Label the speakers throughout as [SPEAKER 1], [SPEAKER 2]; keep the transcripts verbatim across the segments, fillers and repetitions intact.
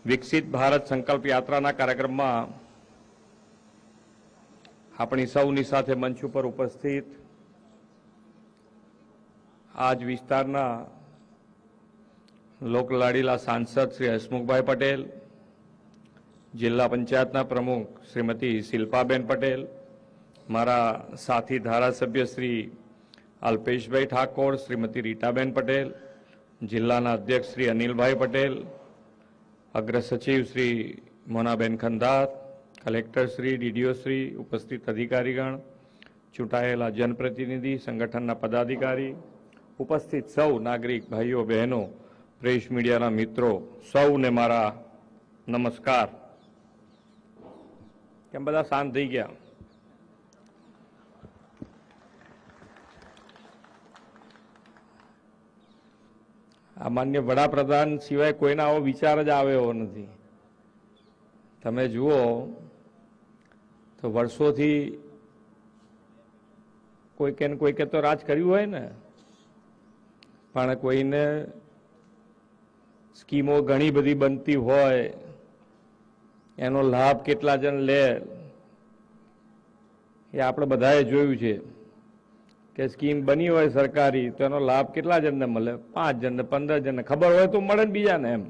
[SPEAKER 1] વિકસિત ભારત સંકલ્પ યાત્રાના કાર્યક્રમમાં આપણી સૌની સાથે મંચ ઉપર ઉપસ્થિત આજ વિસ્તારના લોકલાડીલા સાંસદ શ્રી હસમુખભાઈ પટેલ, જિલ્લા પંચાયતના પ્રમુખ શ્રીમતી શિલ્પાબેન પટેલ, મારા સાથી ધારાસભ્ય શ્રી અલ્પેશભાઈ ઠાકોર, શ્રીમતી રીટાબેન પટેલ, જિલ્લાના અધ્યક્ષ શ્રી અનિલભાઈ પટેલ, અગ્ર સચિવ શ્રી મોનાબેન ખંધાર, કલેક્ટર શ્રી, ડીડીઓ શ્રી, ઉપસ્થિત અધિકારીગણ, ચૂંટાયેલા જનપ્રતિનિધિ, સંગઠનના પદાધિકારી, ઉપસ્થિત સૌ નાગરિક ભાઈઓ બહેનો, પ્રેસ મીડિયાના મિત્રો, સૌને મારા નમસ્કાર। કેમ બધા શાંત થઈ ગયા? આ માન્ય વડાપ્રધાન સિવાય કોઈના આવો વિચાર જ આવે એવો નથી। તમે જુઓ તો વર્ષોથી કોઈ કે કોઈ કે તો રાજ કર્યું હોય ને, પણ કોઈને સ્કીમો ઘણી બધી બનતી હોય, એનો લાભ કેટલા જણ લે એ આપણે બધાએ જોયું છે કે સ્કીમ બની હોય સરકારી તો એનો લાભ કેટલા જણને મળે? પાંચ જણને, પંદર જણને ખબર હોય તો મળે ને બીજાને એમ।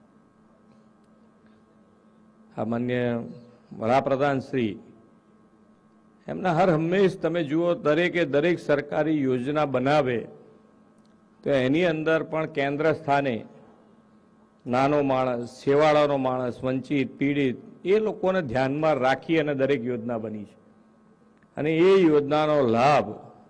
[SPEAKER 1] આ માન્ય વડાપ્રધાન શ્રી એમના હર હંમેશ તમે જુઓ દરેકે દરેક સરકારી યોજના બનાવે તો એની અંદર પણ કેન્દ્ર સ્થાને નાનો માણસ, છેવાડાનો માણસ, વંચિત, પીડિત એ લોકોને ધ્યાનમાં રાખી અને દરેક યોજના બની છે અને એ યોજનાનો લાભ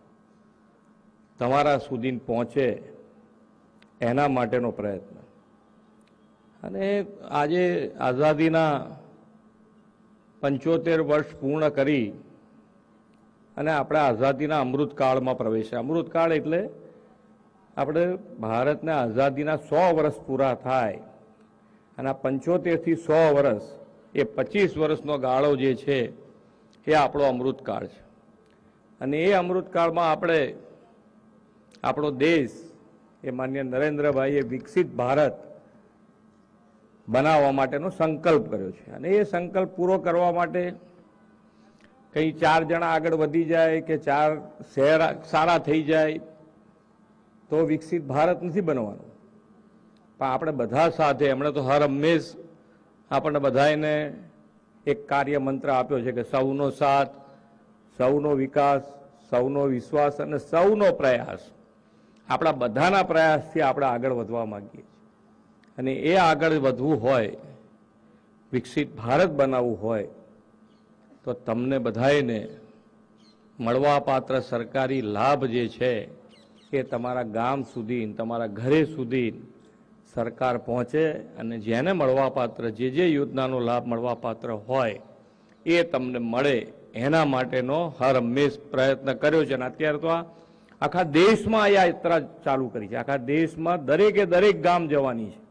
[SPEAKER 1] તમારા સુધી પહોંચે એના માટેનો પ્રયત્ન। અને આજે આઝાદીના પંચોતેર વર્ષ પૂર્ણ કરી અને આપણે આઝાદીના અમૃતકાળમાં પ્રવેશ્યા। અમૃતકાળ એટલે આપણે ભારતને આઝાદીના સો વર્ષ પૂરા થાય અને આ પંચોતેરથી સો વર્ષ એ પચીસ વર્ષનો ગાળો જે છે એ આપણો અમૃતકાળ છે અને એ અમૃતકાળમાં આપણે આપણો દેશ એ માન્ય નરેન્દ્રભાઈએ વિકસિત ભારત બનાવવા માટેનો સંકલ્પ કર્યો છે અને એ સંકલ્પ પૂરો કરવા માટે કંઈ ચાર જણા આગળ વધી જાય કે ચાર શહેર સારા થઈ જાય તો વિકસિત ભારત નથી બનવાનું, પણ આપણે બધા સાથે એમણે તો હર હંમેશ આપણને બધાને એક કાર્ય મંત્ર આપ્યો છે કે સૌનો સાથ, સૌનો વિકાસ, સૌનો વિશ્વાસ અને સૌનો પ્રયાસ। આપણા બધાના પ્રયાસથી આપણે આગળ વધવા માંગીએ છીએ અને એ આગળ વધવું હોય, વિકસિત ભારત બનાવવું હોય તો તમને બધાને મળવાપાત્ર સરકારી લાભ જે છે એ તમારા ગામ સુધી, તમારા ઘરે સુધી સરકાર પહોંચે અને જેને મળવાપાત્ર, જે જે યોજનાનો લાભ મળવાપાત્ર હોય એ તમને મળે એના માટેનો હર હંમેશ પ્રયત્ન કર્યો છે અને અત્યારે તો આ આખા દેશમાં આ યાત્રા ચાલુ કરી છે। આખા દેશમાં દરેકે દરેક ગામ જવાની છે।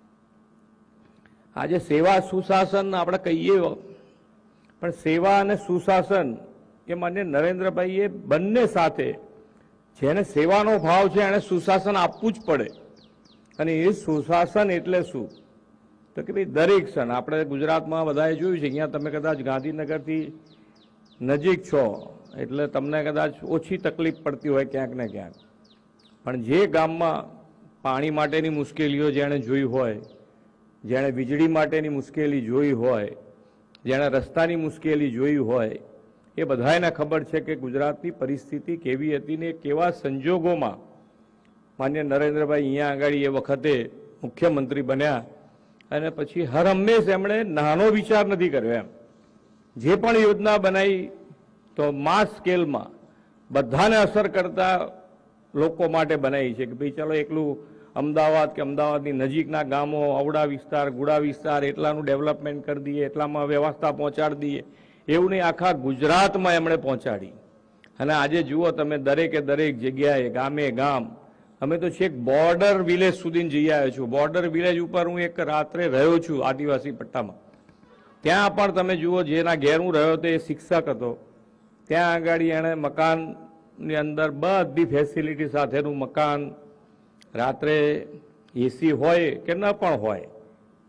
[SPEAKER 1] આજે સેવા સુશાસન આપણે કહીએ, પણ સેવા અને સુશાસન એ માન્ય નરેન્દ્રભાઈએ બંને સાથે, જેને સેવાનો ભાવ છે એને સુશાસન આપવું જ પડે અને એ સુશાસન એટલે શું તો કે ભાઈ દરેક ક્ષણ આપણે ગુજરાતમાં બધાએ જોયું છે, અહીંયા તમે કદાચ ગાંધીનગરથી નજીક છો એટલે તમને કદાચ ઓછી તકલીફ પડતી હોય ક્યાંક ને ક્યાંક, પણ જે ગામમાં પાણી માટેની મુશ્કેલીઓ જેણે જોઈ હોય, જેણે વીજળી માટેની મુશ્કેલી જોઈ હોય, જેણે રસ્તાની મુશ્કેલી જોઈ હોય, એ બધાને ખબર છે કે ગુજરાતની પરિસ્થિતિ કેવી હતી ને કેવા સંજોગોમાં માન્ય નરેન્દ્રભાઈ અહીંયા આગળ એ વખતે મુખ્યમંત્રી બન્યા અને પછી હર હંમેશ એમણે નાનો વિચાર નથી કર્યો એમ। જે પણ યોજના બનાવી તો માસ સ્કેલમાં બધાને અસર કરતા લોકો માટે બનાવી છે કે ભાઈ ચાલો એકલું અમદાવાદ કે અમદાવાદની નજીકના ગામો, અવડા વિસ્તાર, ગુડા વિસ્તાર એટલાનું ડેવલપમેન્ટ કરી દઈએ, એટલામાં વ્યવસ્થા પહોંચાડી દઈએ, એવું નહીં, આખા ગુજરાતમાં એમણે પહોંચાડી। અને આજે જુઓ તમે દરેકે દરેક જગ્યાએ ગામે ગામ, અમે તો છેક બોર્ડર વિલેજ સુધી જઈ આવ્યો છું। બોર્ડર વિલેજ ઉપર હું એક રાત્રે રહ્યો છું આદિવાસી પટ્ટામાં, ત્યાં પણ તમે જુઓ જેના ઘેર હું રહ્યો હતો એ શિક્ષક હતો, ત્યાં આગળ એણે મકાનની અંદર બધી ફેસિલિટી સાથેનું મકાન, રાત્રે એસી હોય કે ન પણ હોય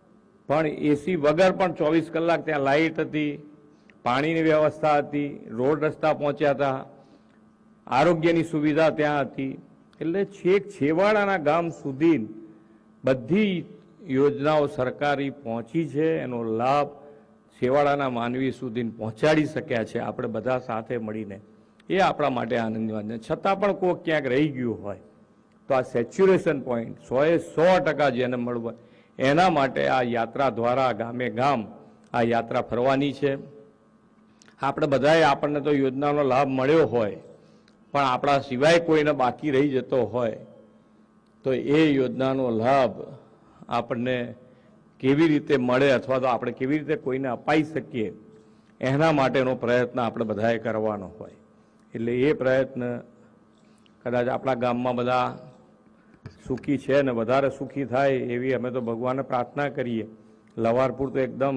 [SPEAKER 1] પણ એસી વગર પણ ચોવીસ કલાક ત્યાં લાઇટ હતી, પાણીની વ્યવસ્થા હતી, રોડ રસ્તા પહોંચ્યા હતા, આરોગ્યની સુવિધા ત્યાં હતી. એટલે છેક છેવાડાના ગામ સુધી બધી યોજનાઓ સરકારી પહોંચી છે. એનો લાભ છેવાડાના માનવી સુધી પહોંચાડી શક્યા છે આપણે બધા સાથે મળીને. એ આપણા માટે આનંદની વાત છે. છતાં પણ કોઈ ક્યાંક રહી ગયું હોય તો આ સેચ્યુરેશન પોઈન્ટ સો એ સો ટકા જેને મળવા, એના માટે આ યાત્રા દ્વારા ગામે ગામ આ યાત્રા ફરવાની છે. આપણે બધાએ આપણને તો યોજનાનો લાભ મળ્યો હોય, પણ આપણા સિવાય કોઈને બાકી રહી જતો હોય તો એ યોજનાનો લાભ આપણને કેવી રીતે મળે અથવા તો આપણે કેવી રીતે કોઈને અપાઈ શકીએ, એના માટેનો પ્રયત્ન આપણે બધાએ કરવાનો હોય. એટલે એ પ્રયત્ન કદાચ આપણા ગામમાં બધા સુખી છે ને વધારે સુખી થાય એવી અમે તો ભગવાનને પ્રાર્થના કરીએ. લવારપુર તો એકદમ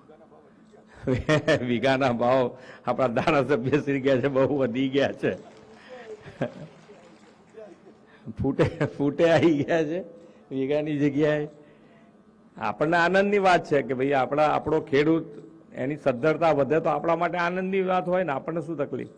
[SPEAKER 1] વીઘાના ભાવ આપણા ધારાસભ્ય શ્રી ગયા છે બહુ વધી ગયા છે, ફૂટે ફૂટે આવી ગયા છે વીઘાની જગ્યાએ. આપણને આનંદની વાત છે કે ભાઈ આપણા આપણો ખેડૂત એની સદ્ધરતા વધે તો આપણા માટે આનંદની વાત હોય ને. આપણને શું તકલીફ?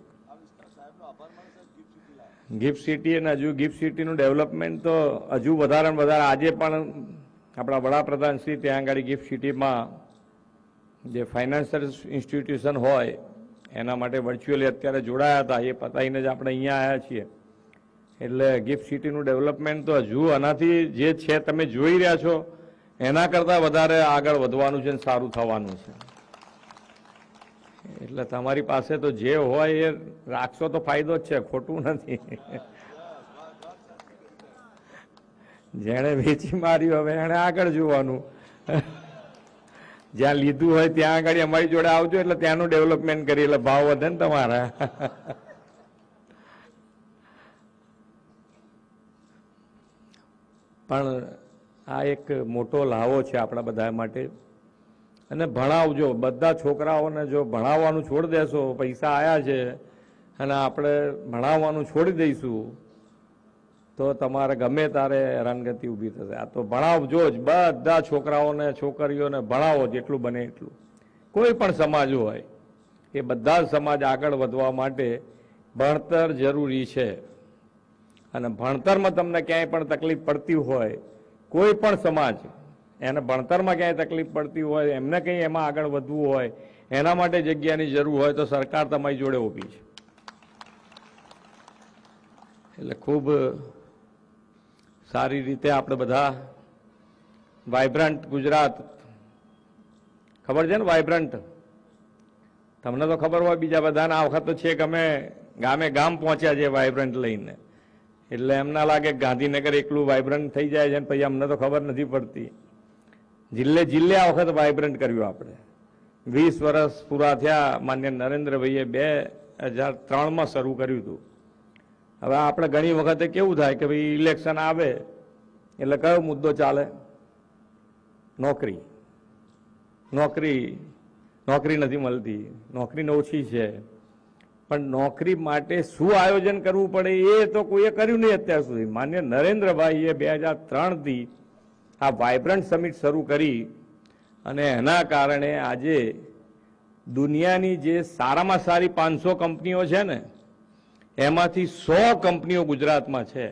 [SPEAKER 1] ગિફ્ટ સિટી અને હજુ ગિફ્ટ સિટીનું ડેવલપમેન્ટ તો હજુ વધારે ને વધારે. આજે પણ આપણા વડાપ્રધાન શ્રી ત્યાં આગળ ગિફ્ટ સિટીમાં જે ફાઇનાન્શિયલ ઇન્સ્ટિટ્યુશન હોય એના માટે વર્ચ્યુઅલી અત્યારે જોડાયા હતા. એ પતાવીને જ આપણે અહીંયા આવ્યા છીએ. એટલે ગિફ્ટ સિટીનું ડેવલપમેન્ટ તો હજુ આનાથી જે છે તમે જોઈ રહ્યા છો એના કરતાં વધારે આગળ વધવાનું છે અને સારું થવાનું છે. એટલે તમારી પાસે તો જે હોય એ રાખશો તો ફાયદો જ છે, ખોટું નથી. જેણે વેચી માર્યું હવે એને આગળ જોવાનું. જ્યાં લીધું હોય ત્યાં આગળ અમારી જોડે આવજો એટલે ત્યાંનું ડેવલપમેન્ટ કરીએ એટલે ભાવ વધે ને તમારા. પણ આ એક મોટો લાવો છે આપણા બધા માટે. અને ભણાવજો બધા છોકરાઓને. જો ભણાવવાનું છોડી દેશો, પૈસા આવ્યા છે અને આપણે ભણાવવાનું છોડી દઈશું તો તમારે ગમે તારે હેરાનગતિ ઊભી થશે. આ તો ભણાવજો જ, બધા છોકરાઓને છોકરીઓને ભણાવો જેટલું બને એટલું. કોઈ પણ સમાજ હોય એ બધા જ સમાજ આગળ વધવા માટે ભણતર જરૂરી છે. અને ભણતરમાં તમને ક્યાંય પણ તકલીફ પડતી હોય, કોઈ પણ સમાજ એને ભણતરમાં ક્યાંય તકલીફ પડતી હોય, એમને કંઈ એમાં આગળ વધવું હોય, એના માટે જગ્યાની જરૂર હોય તો સરકાર તમારી જોડે ઊભી છે. એટલે ખૂબ સારી રીતે આપણે બધા વાઇબ્રન્ટ ગુજરાત, ખબર છે ને વાઇબ્રન્ટ? તમને તો ખબર હોય, બીજા બધાને આ વખત તો છે કે અમે ગામે ગામ પહોંચ્યા છે વાઇબ્રન્ટ લઈને. એટલે એમ ના લાગે ગાંધીનગર એકલું વાઇબ્રન્ટ થઈ જાય છે ને પછી અમને તો ખબર નથી પડતી. જિલ્લે જિલ્લે આ વખત વાઇબ્રન્ટ કર્યું આપણે. વીસ વર્ષ પૂરા થયા. માન્ય નરેન્દ્રભાઈએ બે હજાર ત્રણમાં શરૂ કર્યું હતું. હવે આપણે ઘણી વખતે કેવું થાય કે ભાઈ ઇલેક્શન આવે એટલે કયો મુદ્દો ચાલે? નોકરી. નોકરી નોકરી નથી મળતી, નોકરી ઓછી છે. પણ નોકરી માટે શું આયોજન કરવું પડે એ તો કોઈએ કર્યું નહીં અત્યાર સુધી. માન્ય નરેન્દ્રભાઈએ બે હજાર ત્રણથી આ વાઇબ્રન્ટ સમિટ શરૂ કરી અને એના કારણે આજે દુનિયાની જે સારામાં સારી પાંચસો કંપનીઓ છે ને એમાંથી સો કંપનીઓ ગુજરાતમાં છે.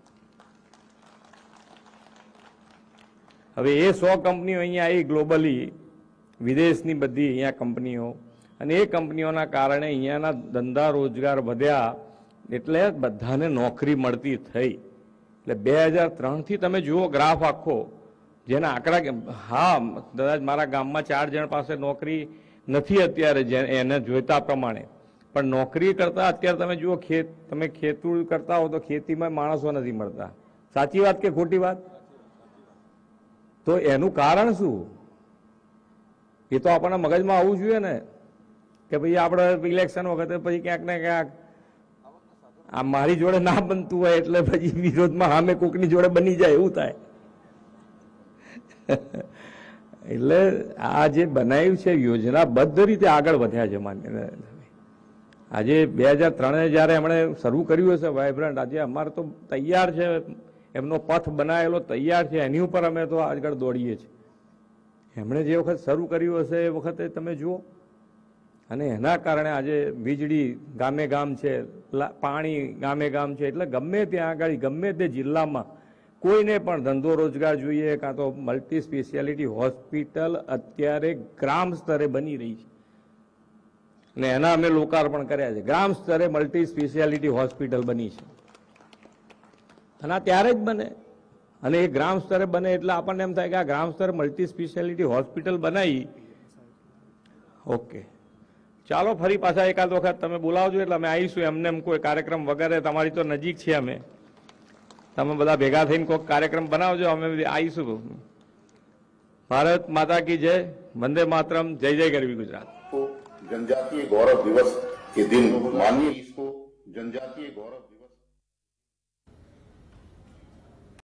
[SPEAKER 1] હવે એ સો કંપનીઓ અહીંયા આવી ગ્લોબલી, વિદેશની બધી અહીંયા કંપનીઓ, અને એ કંપનીઓના કારણે અહીંયાના ધંધા રોજગાર વધ્યા એટલે બધાને નોકરી મળતી થઈ. એટલે બે હજાર ત્રણથી તમે જુઓ ગ્રાફ આખો, જેના આંકડા, હા કદાચ મારા ગામમાં ચાર જણ પાસે નોકરી નથી અત્યારે એને જોઈતા પ્રમાણે, પણ નોકરી કરતા અત્યારે તમે જુઓ ખેત તમે ખેતૂર કરતા હો તો ખેતીમાં માણસો નથી મળતા. સાચી વાત કે ખોટી વાત? તો એનું કારણ શું? એ તો આપણને મગજમાં આવવું જોઈએ ને કે ભાઈ આપણે ઇલેક્શન વખતે પછી ક્યાંક ને ક્યાંક આ મારી જોડે ના બનતું હોય એટલે પછી વિરોધમાં સામે કોકની જોડે બની જાય એવું થાય. એટલે આ જે બનાવ્યું છે યોજનાબદ્ધ રીતે આગળ વધ્યા છે. માન્ય આજે બે હજાર ત્રણે જયારે એમણે શરૂ કર્યું હશે વાઇબ્રન્ટ, આજે અમારે તો તૈયાર છે, એમનો પથ બનાવેલો તૈયાર છે, એની ઉપર અમે તો આગળ દોડીએ છીએ. એમણે જે વખત શરૂ કર્યું હશે એ વખતે તમે જુઓ, અને એના કારણે આજે વીજળી ગામે ગામ છે, પાણી ગામે ગામ છે. એટલે ગમે ત્યાં આગળ ગમે તે જિલ્લામાં કોઈને પણ ધંધો રોજગાર જોઈએ, કાં તો મલ્ટી સ્પેશિયાલિટી હોસ્પિટલ અત્યારે ગ્રામ સ્તરે બની રહી છે, અને એના અમે લોકાર્પણ કર્યા છે. ગ્રામ સ્તરે મલ્ટી સ્પેશિયાલિટી હોસ્પિટલ બની છે, અને આ ત્યારે જ બને. અને એ ગ્રામ સ્તરે બને એટલે આપણને એમ થાય કે આ ગ્રામ સ્તરે મલ્ટી સ્પેશિયાલિટી હોસ્પિટલ બનાવી. ઓકે, ચાલો ફરી પાછા એકાદ વખત તમે બોલાવજો એટલે અમે આવીશું. એમને એમ કોઈ કાર્યક્રમ વગેરે, તમારી તો નજીક છે, અમે તમે બધા ભેગા થઈને કોઈ કાર્યક્રમ બનાવજો, અમે આવીશું. ભારત માતા કી જય, વંદે માતરમ, જય જય ગરવી ગુજરાત.
[SPEAKER 2] जनजातीय गौरव दिवस के दिन माननीय इसको जनजातीय गौरव